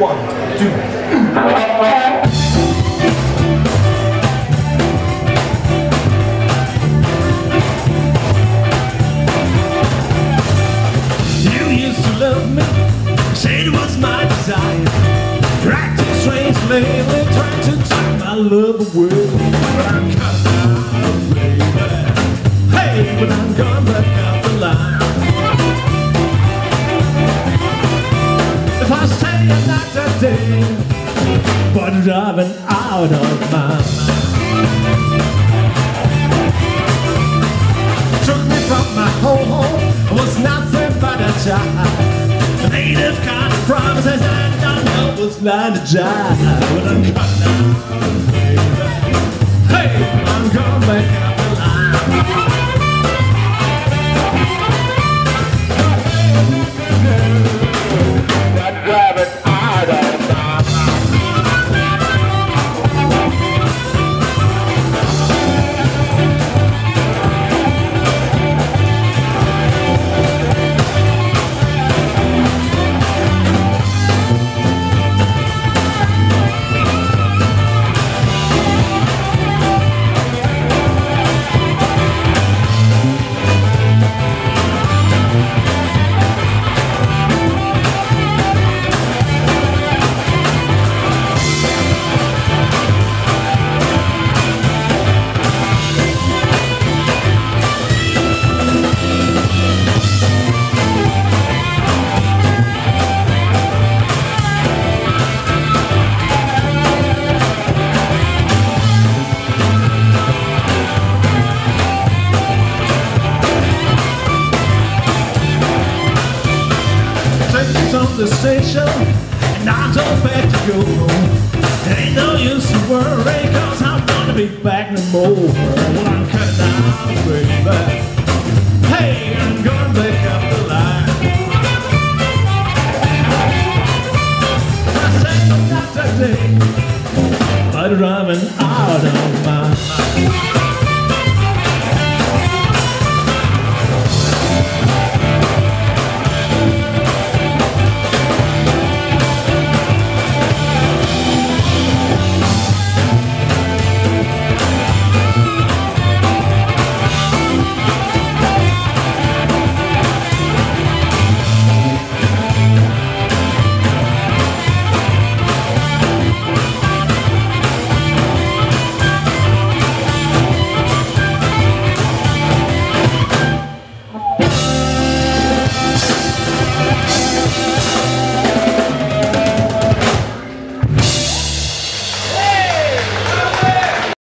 1, 2. You used to love me, said it was my desire. Acting strange lately, trying to take my love away. But I'm coming out, baby. Hey, but I'm gone back out the line. If I stay another day, but driving out of my mind. Took me from my home, was nothing but a child. A native kind of promises and I know was blind to jive. But I'm coming out, baby. Hey, I'm going back out the line. I'm driving out of my on the station, and I'm so bad to go home. There ain't no use to worry, cause I'm gonna be back no more. Well, I'm cutting out, baby. Hey, I'm gonna back up the line. I say not today, but driving out of